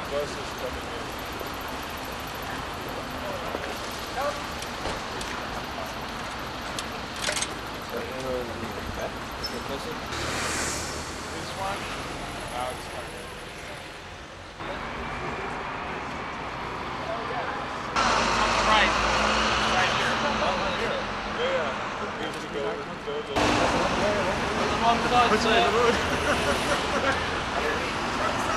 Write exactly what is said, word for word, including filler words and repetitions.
bus is coming in. This one? No, it's not good. Right. Right here. Yeah. Here's the golden, golden. Wrong side, sir.